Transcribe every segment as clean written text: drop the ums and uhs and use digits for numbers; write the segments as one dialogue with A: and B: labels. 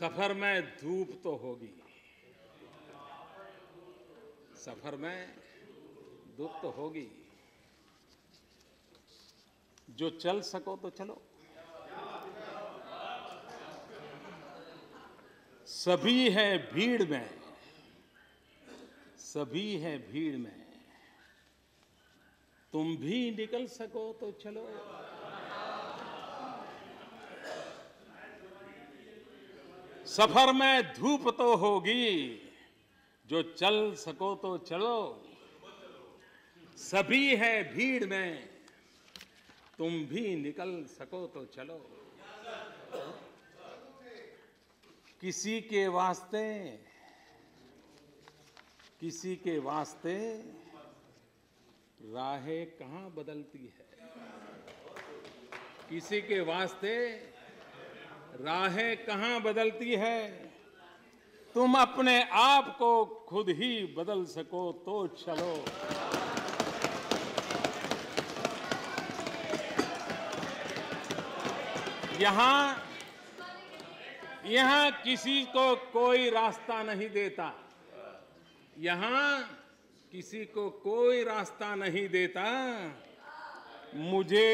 A: सफर में धूप तो होगी, सफर में धूप तो होगी। जो चल सको तो चलो। सभी है भीड़ में, सभी है भीड़ में, तुम भी निकल सको तो चलो। सफर में धूप तो होगी, जो चल सको तो चलो। सभी है भीड़ में, तुम भी निकल सको तो चलो। किसी के वास्ते, किसी के वास्ते राहें कहाँ बदलती है। किसी के वास्ते राहें कहाँ बदलती है। तुम अपने आप को खुद ही बदल सको तो चलो। यहाँ किसी को कोई रास्ता नहीं देता, यहाँ किसी को कोई रास्ता नहीं देता। मुझे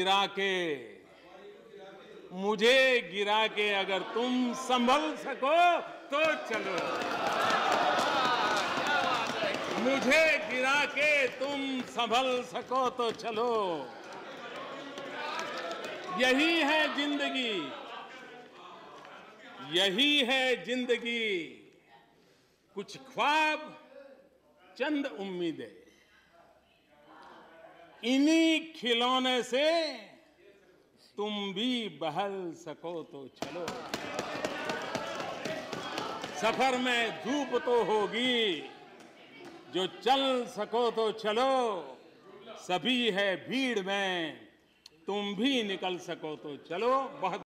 A: गिरा के अगर तुम संभल सको तो चलो। मुझे गिरा के तुम संभल सको तो चलो। यही है जिंदगी, यही है जिंदगी। कुछ ख्वाब, चंद उम्मीदें, इन्हीं खिलौने से तुम भी बहल सको तो चलो। सफर में धूप तो होगी, जो चल सको तो चलो। सभी है भीड़ में, तुम भी निकल सको तो चलो। बहुत